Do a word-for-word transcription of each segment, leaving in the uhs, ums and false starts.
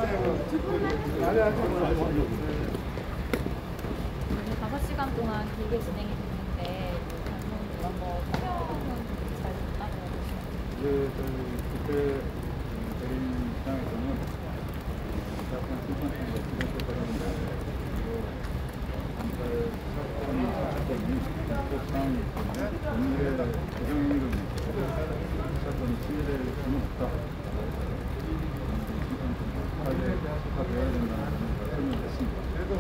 다섯 시간 동안 길게 진행이 됐는데 방금 뭐 설명은 잘 됐다고 보시나요? 예, 저희 그때 저희 입장에서는 약간 심판팀과 기존 거라는데 그리고 감사의 사건이 사건이 불법 상황이 때문에 오늘의 조정행위를 사건이 시행될 수는 없다. 심판팀과 하게 하되어야 된다는 걸 설명했습니다.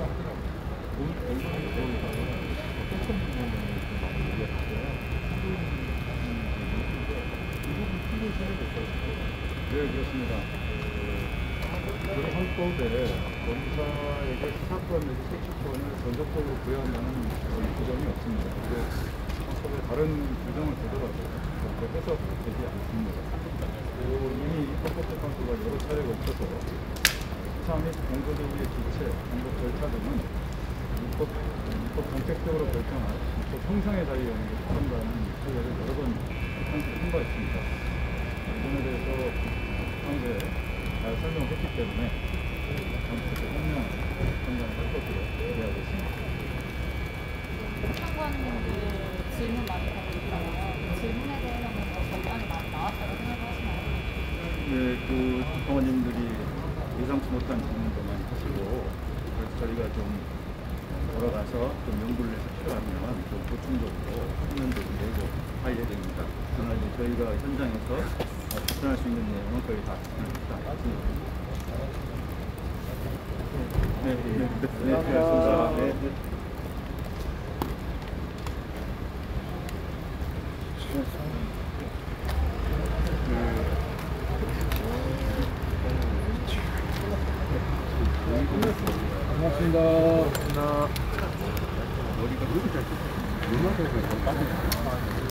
네, 그렇습니다. 우리 헌법에 검사에게 수사권 내지 소추권을 전적적으로 부여한다는 규정이 없습니다. 그리고 헌법의 다른 규정을 보더라도 그렇게 해석되지 않습니다. 그리고 이미 헌법재판소가 여러 차례 걸쳐서 수사 및 공소제의 주체, 공소 절차 등은 입법, 입법 정책적으로 결정할 입법 형상의 자유에 속한다는 판례를 여러 번 판시를 한 바 있습니다. 이 점에 대해서 평소에 잘 설명했기 때문에 전체적 현명한 판단을 할 것으로 기대하고 있습니다. 참관인들 질문 많이 받고 있잖아요. 질문에 대해서는 뭐 결과는 많이 나왔다고 생각하시나요? 네, 그 법원님들이 예상치 못한 질문도 많이 하시고 그래서 저희가 좀 돌아가서 좀 연구를 해서 필요하면 좀 보충적으로 설명도 내고 해야 됩니다. 그러나 이제 저희가 현장에서 답변할 수 있는 내용은 저희 다 답변합니다. 네, 네, 네, 네, 고맙습니다. 네, 네. 고맙습니다. 고맙습니다. 머리가 그렇게 잘 뜯어. 얼마나 잘 뜯어.